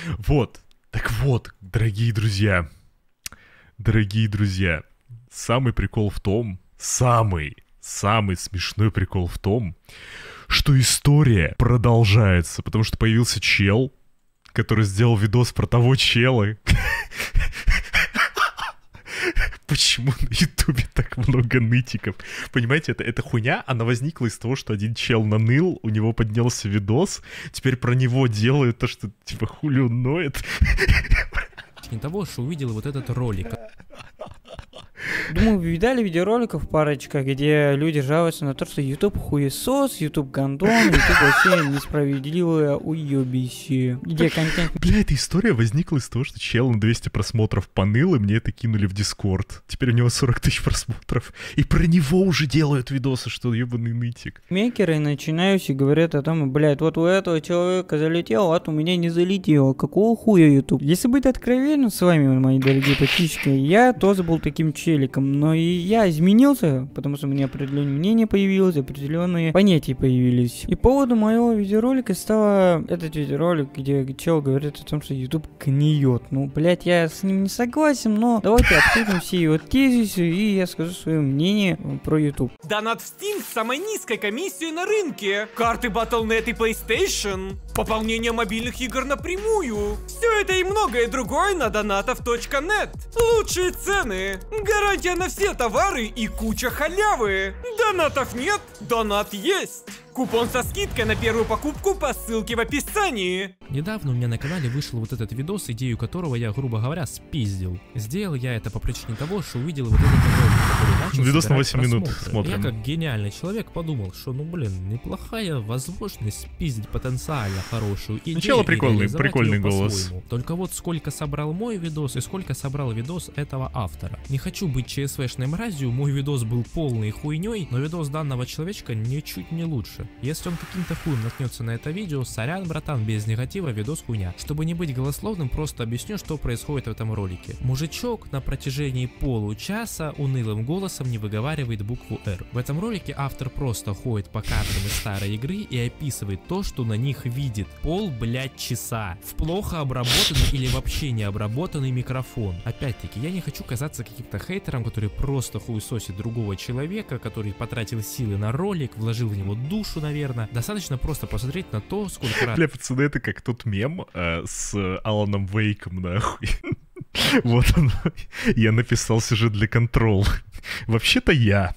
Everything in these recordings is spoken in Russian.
Вот. Так вот, дорогие друзья, самый прикол в том, самый смешной прикол в том, что история продолжается, потому что появился чел, который сделал видос про того чела. Почему на Ютубе так много нытиков? Понимаете, эта хуйня, она возникла из того, что один чел наныл, у него поднялся видос, теперь про него делают то, что типа хули он ноет. Того, что увидел вот этот ролик. Думаю, вы видали видеороликов парочка, где люди жалуются на то, что YouTube хуесос, YouTube гандон, YouTube вообще несправедливое уебище. Где контент... Бля, эта история возникла из того, что чел на 200 просмотров поныл, и мне это кинули в Дискорд. Теперь у него 40 тысяч просмотров. И про него уже делают видосы, что ебаный нытик. Мейкеры начинаются и говорят о том, блядь, вот у этого человека залетело, а у меня не залетело. Какого хуя YouTube? Если быть откровенным с вами, мои дорогие подписчики, я тоже был таким челиком, но и я изменился, потому что у меня определенное мнение появилось, определенные понятия появились. И по поводу моего видеоролика стало этот видеоролик, где чел говорит о том, что YouTube гниет. Ну, блядь, я с ним не согласен, но давайте обсудим все его тезисы, и я скажу свое мнение про YouTube. Донат в Steam с самой низкой комиссией на рынке. Карты Battle.net и PlayStation. Пополнение мобильных игр напрямую. Все это и многое другое на donatов.net. Лучшие цены. Гарантия на все товары и куча халявы. Донатов нет, донат есть. Купон со скидкой на первую покупку по ссылке в описании. Недавно у меня на канале вышел вот этот видос, идею которого я, грубо говоря, спиздил. Сделал я это по причине того, что увидел вот этот ролик, который начал видос на 8 минут просмотры. смотрим. Я как гениальный человек подумал, что ну блин, неплохая возможность спиздить потенциально хорошую идею. Сначала прикольный прикольный голос. Только вот сколько собрал мой видос и сколько собрал видос этого автора. Не хочу быть ЧСВшной мразью, мой видос был полной хуйней, но видос данного человечка ничуть не лучше. Если он каким-то хуем наткнется на это видео, сорян, братан, без негатива, видос хуйня. Чтобы не быть голословным, просто объясню, что происходит в этом ролике. Мужичок на протяжении получаса унылым голосом не выговаривает букву R. В этом ролике автор просто ходит по картам из старой игры и описывает то, что на них видит. Блядь, часа. В плохо обработанный или вообще не обработанный микрофон. Опять-таки, я не хочу казаться каким-то хейтером, который просто хуесосит другого человека, который потратил силы на ролик, вложил в него душу, наверное. Достаточно просто посмотреть на то, сколько раз... Бля, пацаны, это как тот мем с Аланом Вейком, нахуй. Вот он. Я написал сюжет для Control. Вообще-то я.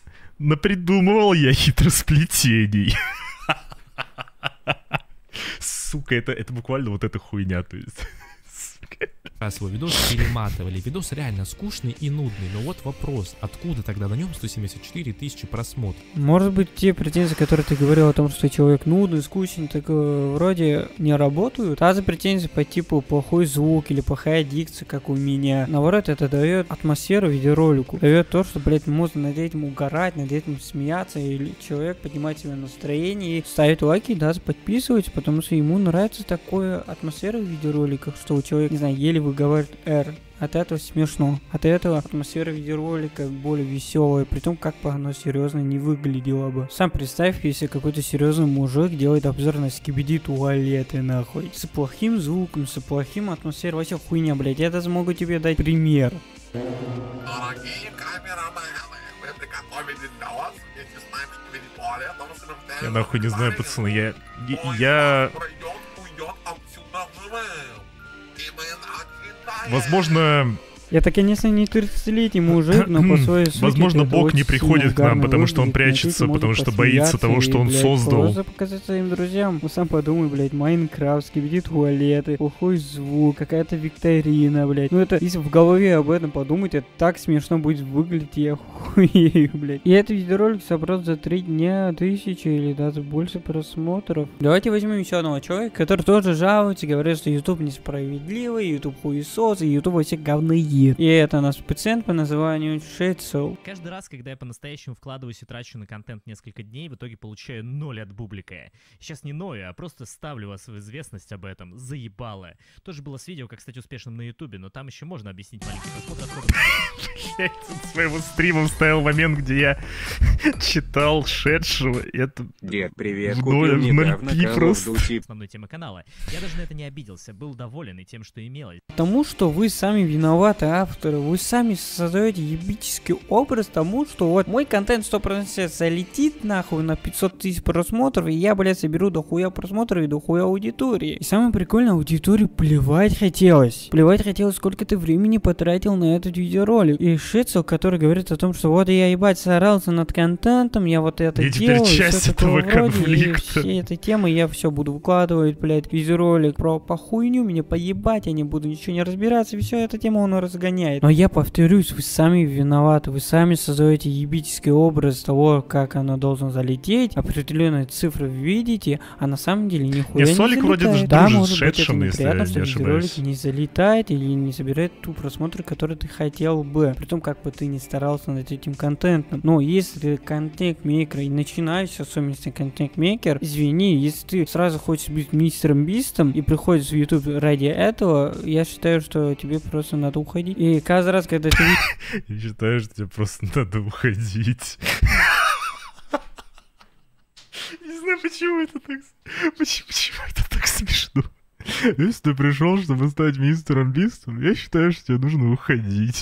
Напридумывал я хитросплетений. Сука, это буквально вот эта хуйня, то есть... Раз его видос перематывали. Видос реально скучный и нудный. Но вот вопрос, откуда тогда на нем 174 тысячи просмотров? Может быть, те претензии, которые ты говорил о том, что человек нудный, скучный, так вроде не работают. А за претензии по типу плохой звук или плохая дикция, как у меня. Наоборот, это дает атмосферу видеоролику. Дает то, что, блядь, можно над этим угорать, над этим смеяться, или человек поднимает себе настроение и ставит лайки, даже подписывается, потому что ему нравится такая атмосфера в видеороликах, что у человека, не знаю, еле выговаривает R. От этого смешно. От этого атмосфера видеоролика более веселая, при том, как бы оно серьезно не выглядело бы. Сам представь, если какой-то серьезный мужик делает обзор на скибиди туалеты, нахуй. С плохим звуком, с плохим атмосферой, вообще хуйня, блядь. Я даже могу тебе дать пример. Дорогие камерамены, мы приготовили для вас вместе с нами скибиди туалет. Я нахуй не знаю, пацаны, я... Уйдет отсюда живым. Возможно... Я, конечно, не 30-летний мужик, но по своей сути... Возможно, Бог не приходит к нам, потому что он прячется, потому что боится того, что он создал. Просто показать своим друзьям. Ну, сам подумай, блядь, Майнкрафт, скибиди туалеты, плохой звук, какая-то викторина, блядь. Ну, это, если в голове об этом подумать, это так смешно будет выглядеть, я хуею, блядь. И этот видеоролик собрал за 3 дня 1000 или даже больше просмотров. Давайте возьмем еще одного человека, который тоже жалуется, говорит, что YouTube несправедливый, YouTube хуесос, и YouTube вообще говноед. сидит. И это наш пациент по названию Шецел. Каждый раз, когда я по-настоящему вкладываюсь и трачу на контент несколько дней, в итоге получаю 0 от бублика. Сейчас не ною, а просто ставлю вас в известность об этом. Заебало. Тоже было с видео, как стать успешным на ютубе, но там еще можно объяснить маленький просмотр отходов. Я своего стрима вставил момент, где я читал шедшего. Это Дед, привет, в купил ноль недавно пи Call of просто. Duty. Основной темы канала. Я даже на это не обиделся, был доволен и тем, что имелось. Потому что вы сами виноваты, авторы. Вы сами создаете ебический образ тому, что вот мой контент 100% залетит нахуй на 500 тысяч просмотров, и я, блядь, соберу дохуя просмотров и дохуя аудитории. И самое прикольное, аудитории плевать хотелось. Плевать хотелось, сколько ты времени потратил на этот видеоролик. И Шицел, который говорит о том, что вот я, ебать, старался над контентом, я вот это Я делаю, теперь часть всё такое этого вроде, и конфликта. все этой темы я все буду выкладывать, блядь, видеоролик про похуйню, мне поебать, я не буду ничего не разбираться, и все, эта тема он разгоняет. Но я повторюсь, вы сами виноваты, вы сами создаете ебический образ того, как оно должно залететь, определенные цифры видите, а на самом деле нихуя не Солик вроде даже залетает. Да, дружит может с быть, это Шедшем, если я неприятно, не что видеоролик ошибаюсь. не залетает или не собирает ту просмотр, который ты хотел бы. При том, как бы ты не старался над этим контентом. Но если ты контент-мейкер и начинающий, особенно если контент-мейкер, извини, если ты сразу хочешь быть мистером Бистом и приходишь в YouTube ради этого, я считаю, что тебе просто надо уходить. И каждый раз, когда ты... Я считаю, что тебе просто надо уходить. Не знаю, почему это так... Почему это так смешно? Если ты пришел, чтобы стать мистером Бистом, я считаю, что тебе нужно уходить.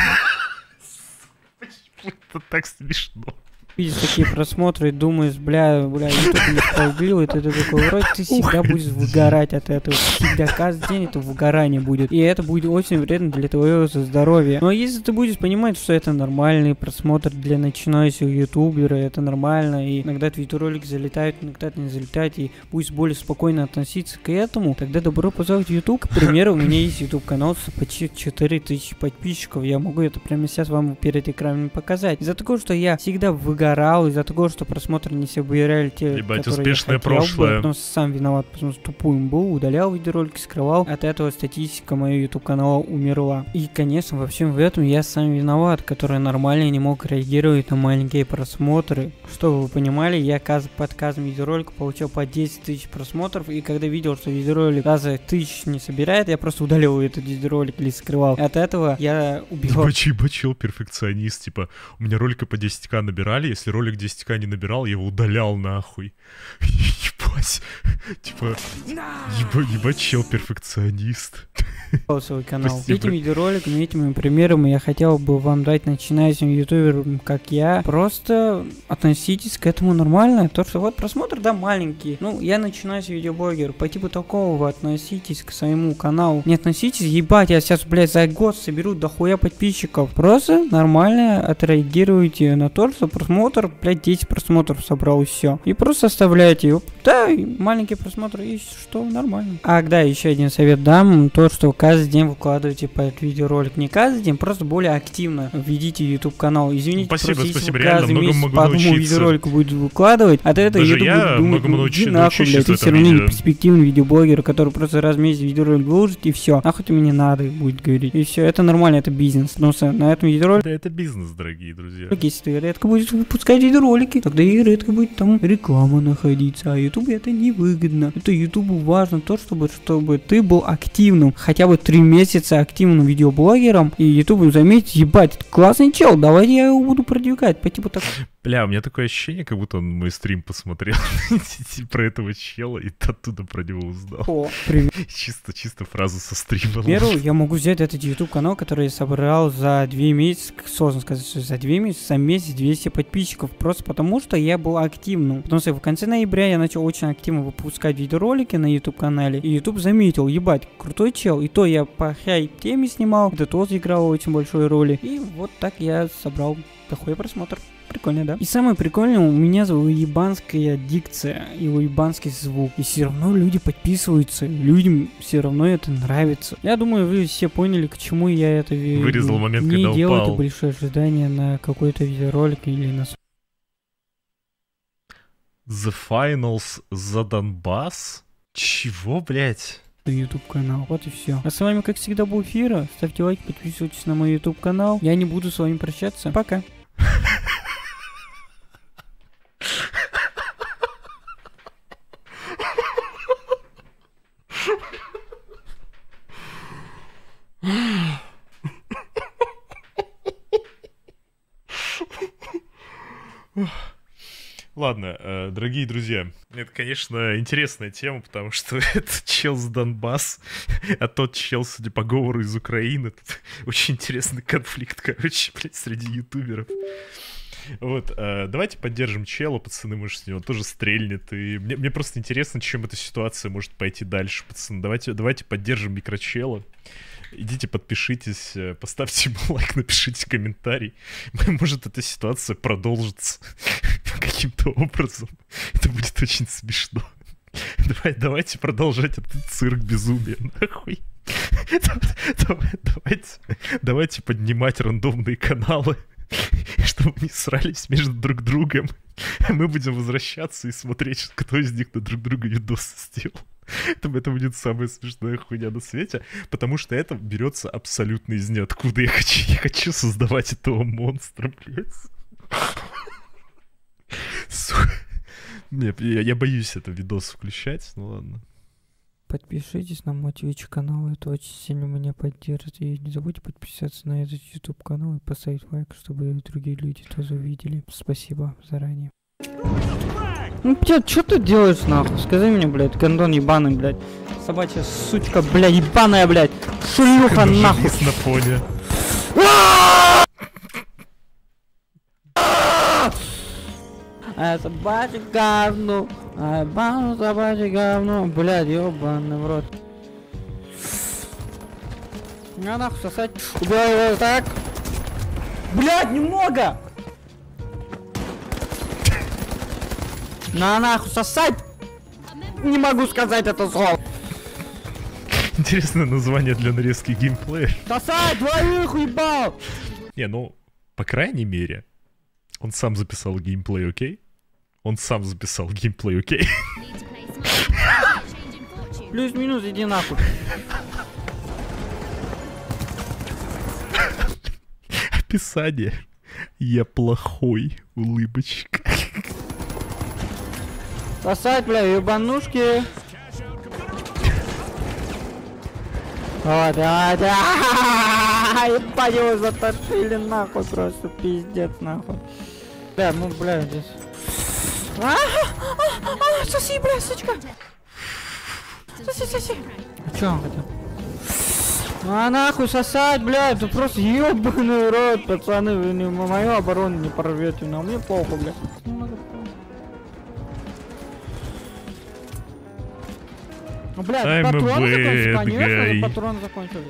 Почему это так смешно? видишь такие просмотры и думаешь, бля, YouTube несправедливый, и ты такой, вроде ты всегда будешь выгорать от этого, всегда, каждый день это выгорание будет, и это будет очень вредно для твоего здоровья. Но если ты будешь понимать, что это нормальный просмотр для начинающего ютубера, это нормально, и иногда видеоролики залетают, иногда не залетают, и будешь более спокойно относиться к этому, тогда добро пожаловать в YouTube. К примеру, у меня есть YouTube канал с почти 4000 подписчиков, я могу это прямо сейчас вам перед экраном показать. Из-за того, что я всегда выгорал, из-за того, что просмотры не собирали те, Ебать, которые успешное я хотел прошлое. бы, потому что сам виноват, потому что тупым был, удалял видеоролики, скрывал. От этого статистика моего YouTube канала умерла. И, конечно, во всем в этом я сам виноват, который нормально не мог реагировать на маленькие просмотры. Чтобы вы понимали, я под каждым видеороликом получил по 10 тысяч просмотров, и когда видел, что видеоролик даже 1000 не собирает, я просто удалил этот видеоролик или скрывал. От этого я убивал. Ебачил перфекционист, типа, у меня ролика по 10к набирали, если ролик 10к не набирал, я его удалял нахуй. Ебать. Типа, ебачил перфекционист. Свой канал. Спасибо. Этим видеороликом, этими примерами я хотел бы вам дать начинающим ютуберам, как я. Просто относитесь к этому нормально. То, что вот просмотр, да, маленький. Ну, я начинающий видеоблогер. По типу такого вы относитесь к своему каналу. Не относитесь, ебать, я сейчас, блядь, за год соберу дохуя подписчиков. Просто нормально отреагируйте на то, что просмотр, блядь, 10 просмотров собрал, и все. И просто оставляйте его. Да, маленький просмотр, и что, нормально. Ах, да, еще один совет дам. То, что каждый день выкладывайте по этот видеоролик. Не каждый день, просто более активно введите YouTube канал. Извините, Спасибо, просто если спасибо, вы реально, каждый многому месяц могу по одному научиться. видеоролику будет выкладывать, от этого Даже YouTube я будет думать, многому ну, иди нахуй, научусь блядь, ты в все этом равно не видео. перспективный видеоблогер, который просто раз в месяц видеоролик выложит, и все. Нахуй тебе не надо, будет говорить. И все, это нормально, это бизнес. Но на этом видеоролике, Да, это бизнес, дорогие друзья. если ты редко будешь выпускать видеоролики, тогда и редко будет там реклама находиться. А YouTube это невыгодно. Это YouTube важно то, чтобы ты был активным. Хотя бы 3 месяца активным видеоблогером. И YouTube заметит, ебать, это классный чел, давай я его буду продвигать. По типу так. Бля, у меня такое ощущение, как будто он мой стрим посмотрел про этого чела и оттуда про него узнал. О, привет. Чисто фразу со стрима. К примеру, я могу взять этот YouTube канал, который я собрал за 2 месяца, сложно сказать, что за 2 месяца, за месяц 200 подписчиков, просто потому что я был активным. Потому что в конце ноября я начал очень активно выпускать видеоролики на YouTube канале, и YouTube заметил, ебать, крутой чел, и то я по хайп-теме снимал, это тоже играло очень большой роли, и вот так я собрал такой просмотр. Прикольно, да? И самое прикольное, у меня уебанская дикция и уебанский звук. И все равно люди подписываются, людям все равно это нравится. Я думаю, вы все поняли, к чему я это Вырезал момент, не когда делаю упал. это большое ожидание на какой-то видеоролик или на... The Finals за Донбасс? Чего, блядь? YouTube канал. Вот и все. А с вами, как всегда, был Фира. Ставьте лайк, подписывайтесь на мой YouTube канал. Я не буду с вами прощаться. Пока. Ладно, дорогие друзья, это, конечно, интересная тема, потому что это чел с Донбасс, а тот чел, судя по говору, из Украины. Тут очень интересный конфликт, короче, блядь, среди ютуберов. Вот, давайте поддержим чела, пацаны, может, с него тоже стрельнет. И мне просто интересно, чем эта ситуация может пойти дальше, пацаны. Давайте поддержим микрочела. Идите, подпишитесь, поставьте ему лайк, напишите комментарий. Может, эта ситуация продолжится каким-то образом. Это будет очень смешно. Давайте продолжать этот цирк безумия, нахуй. Давайте поднимать рандомные каналы, чтобы не срались между друг другом. Мы будем возвращаться и смотреть, кто из них на друг друга видосы сделал. Это будет самая смешная хуйня на свете, потому что это берется абсолютно из ниоткуда. Я хочу создавать этого монстра, блядь. Сука. Нет, я боюсь это видос включать, ну ладно. Подпишитесь на мой Twitch канал, это очень сильно меня поддержит. И не забудьте подписаться на этот YouTube канал и поставить лайк, чтобы другие люди тоже увидели. Спасибо заранее. Ну, блядь, что ты делаешь, нахуй? Скажи мне, блядь, гондон ебаный, блядь. Собачья сучка, блядь, ебаная, блядь. Шлюха, нахуй. На фоне. А собачье говно. А ебану собачье говно. Блядь, ебаный в рот. На нахуй сосать. Убивай его так. Блядь, немного. На нахуй сосать! Не могу сказать это слово. Интересное название для нарезки геймплея. Сосать, двоих уебал! Не, ну, по крайней мере, он сам записал геймплей, окей? Он сам записал геймплей, окей? Плюс-минус, иди нахуй. Описание. Я плохой, улыбочка. Сосать, бля, ебанушки. Вот, давай, да. Ебать, его затопили нахуй, просто пиздец нахуй. Бля, ну, бля, здесь. Соси, бля, сучка. Соси. А чё он хотел? А нахуй сосать, бля, это просто ебаный рот, пацаны, вы мою оборону не порвете, но мне похуй, бля. Ну, блядь, патроны закончились, конечно, патроны закончились.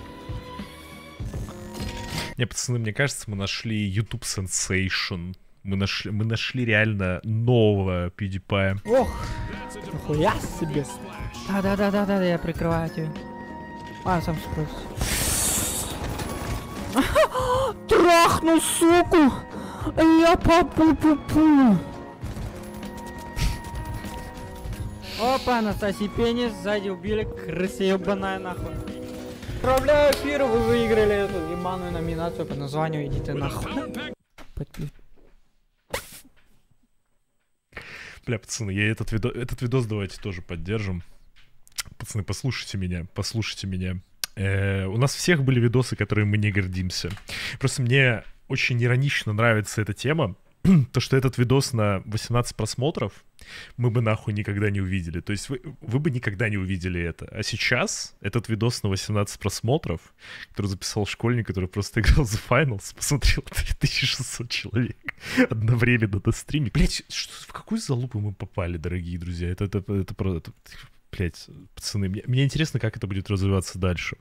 Не, пацаны, мне кажется, мы нашли YouTube Sensation. Мы нашли реально нового PewDiePie. Ох, нихуя себе. Да, я прикрываю тебя. А, сам справился. Трахнул, суку! Я папу-пу-пу. Опа, Анастасия пенис, сзади убили, крыса ебаная нахуй. Поздравляю, Фира, вы выиграли эту ебаную номинацию по названию «Иди ты нахуй». Бля, пацаны, этот видос давайте тоже поддержим. Пацаны, послушайте меня. У нас всех были видосы, которые мы не гордимся. Просто мне очень иронично нравится эта тема. То, что этот видос на 18 просмотров мы бы нахуй никогда не увидели. То есть вы бы никогда не увидели это. А сейчас этот видос на 18 просмотров, который записал школьник, который просто играл за Finals, посмотрел 3600 человек одновременно на стриме. Блять, в какую залупу мы попали, дорогие друзья? Блять, пацаны, мне интересно, как это будет развиваться дальше.